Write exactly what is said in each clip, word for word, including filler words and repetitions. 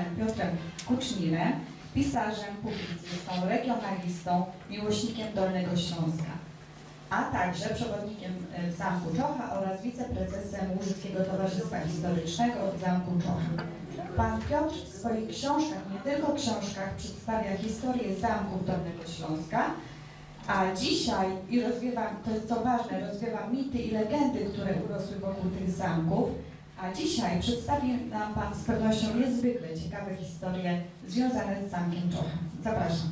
panem Piotrem Kucznirem, pisarzem, publicystą, regionalistą, miłośnikiem Dolnego Śląska, a także przewodnikiem w Zamku Czocha oraz wiceprezesem Łużyckiego Towarzystwa Historycznego w Zamku Czocha. Pan Piotr w swoich książkach, nie tylko książkach, przedstawia historię zamków Dolnego Śląska, a dzisiaj, i rozwiewa, to jest co ważne, rozwiewa mity i legendy, które urosły wokół tych zamków, a dzisiaj przedstawi nam Pan z pewnością niezwykle ciekawe historie związane z Zamkiem Czocha. Zapraszam.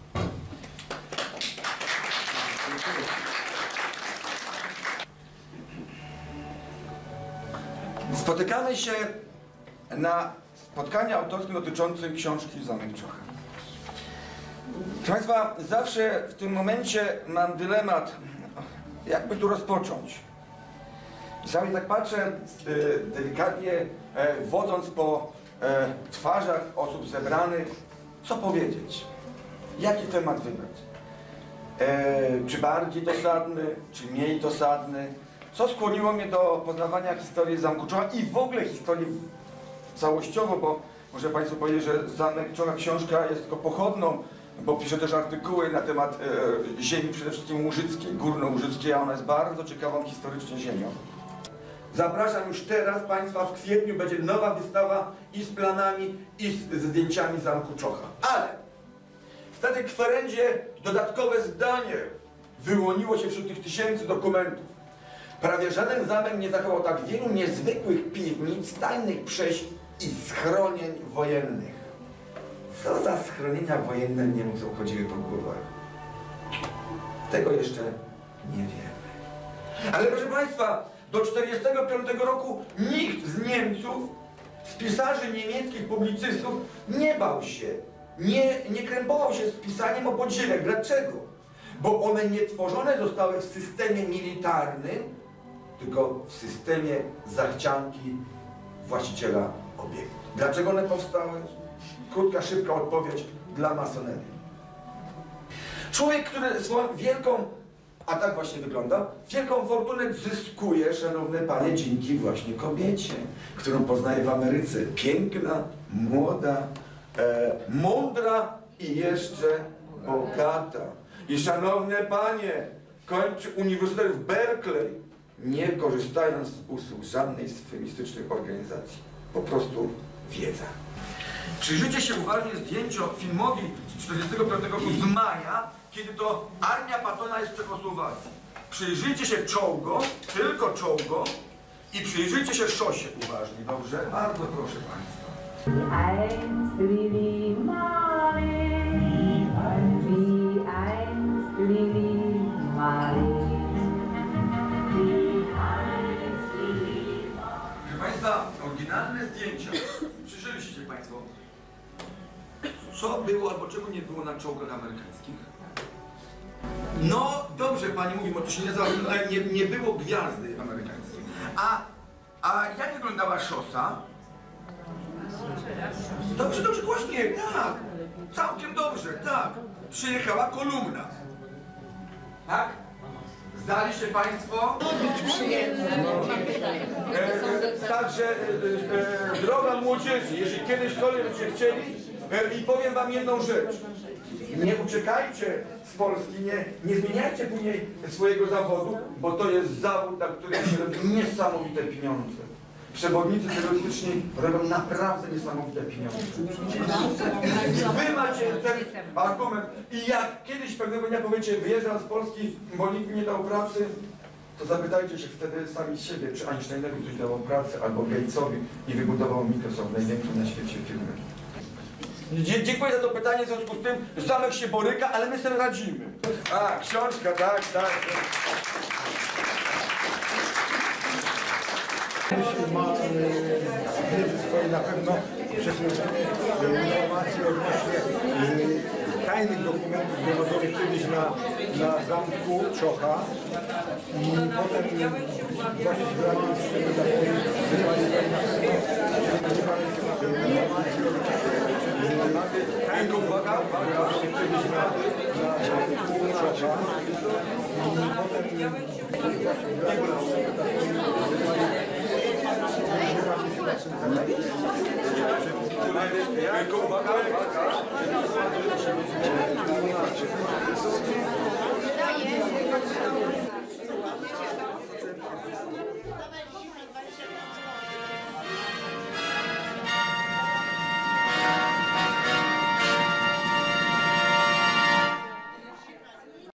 Spotykamy się na spotkaniu autorskim dotyczącym książki Zamek Czocha. Proszę Państwa, zawsze w tym momencie mam dylemat, jakby tu rozpocząć. Czasami tak patrzę, delikatnie wodząc po twarzach osób zebranych, co powiedzieć, jaki temat wybrać. Czy bardziej dosadny, czy mniej dosadny. Co skłoniło mnie do poznawania historii Zamku Czocha i w ogóle historii całościowo, bo może Państwu powiedzieć, że Zamek Czocha książka jest tylko pochodną, bo piszę też artykuły na temat e, ziemi przede wszystkim łużyckiej, górnołużyckiej, a ona jest bardzo ciekawą historycznie ziemią. Zapraszam już teraz Państwa, w kwietniu będzie nowa wystawa i z planami, i z, ze zdjęciami Zamku Czocha. Ale w tej kwerendzie dodatkowe zdanie wyłoniło się wśród tych tysięcy dokumentów. Prawie żaden zamek nie zachował tak wielu niezwykłych piwnic, tajnych przejść i schronień wojennych. Co za schronienia wojenne Niemcom chodziły po głowach? Tego jeszcze nie wiemy. Ale proszę Państwa, do tysiąc dziewięćset czterdziestego piątego roku nikt z Niemców, z pisarzy niemieckich, publicystów nie bał się, nie, nie krępował się z pisaniem o podziemiach. Dlaczego? Bo one nie tworzone zostały w systemie militarnym, tylko w systemie zachcianki właściciela obiektu. Dlaczego one powstały? Krótka, szybka odpowiedź: dla masonerii. Człowiek, który swoją wielką, a tak właśnie wygląda, wielką fortunę zyskuje, szanowne panie, dzięki właśnie kobiecie, którą poznaje w Ameryce. Piękna, młoda, e, mądra i jeszcze bogata. I szanowne panie, kończy Uniwersytet w Berkeley, nie korzystając z usług żadnej z feministycznych organizacji. Po prostu wiedza. Przyjrzyjcie się uważnie zdjęciu filmowi z tysiąc dziewięćset czterdziestego piątego roku z maja, kiedy to armia Pattona jest w Czechosłowacji. Przyjrzyjcie się czołgom, tylko czołgom, i przyjrzyjcie się szosie uważnie, dobrze? Bardzo proszę Państwa. Einst Lili Marley, wie einst Lili Marley. Proszę Państwa, oryginalne zdjęcia. Przyjrzyjcie się Państwo, co było albo czego nie było na czołgach amerykańskich. No dobrze, Pani mówi, bo to się nie, nie, nie było gwiazdy amerykańskiej. A, a jak wyglądała szosa? Dobrze, dobrze, właśnie, tak. Całkiem dobrze, tak. Przyjechała kolumna. Tak? Zdali się Państwo? E, także, e, e, droga młodzieży, jeżeli kiedyśkolwiek byście chcieli, e, i powiem Wam jedną rzecz. Nie uciekajcie z Polski, nie, nie zmieniajcie później swojego zawodu, bo to jest zawód, na którym się robi niesamowite pieniądze. Przewodnicy terrorystyczni robią naprawdę niesamowite pieniądze. Wy macie ten argument i jak kiedyś pewnego dnia powiecie, wyjeżdżam z Polski, bo nikt mi nie dał pracy, to zapytajcie się wtedy sami siebie, czy Einsteinowi ktoś dawał pracę, albo Gatesowi i wybudował Microsoft, największą na świecie firmę. Dziękuję za to pytanie, w związku z tym zamek się boryka, ale my sobie radzimy. A, książka, tak, tak. Ma wiedzy swojej na pewno przez informacje odnośnie tajnych dokumentów zgromadzonych kiedyś na, na Zamku Czocha i potem właśnie zgranicy z tego takiej sytuacji na pewno informacje odnośnie tajnych uwaga, uwaga, kiedyś na, na Zamku Czocha i potem właśnie Tylko uwaga, uwaga.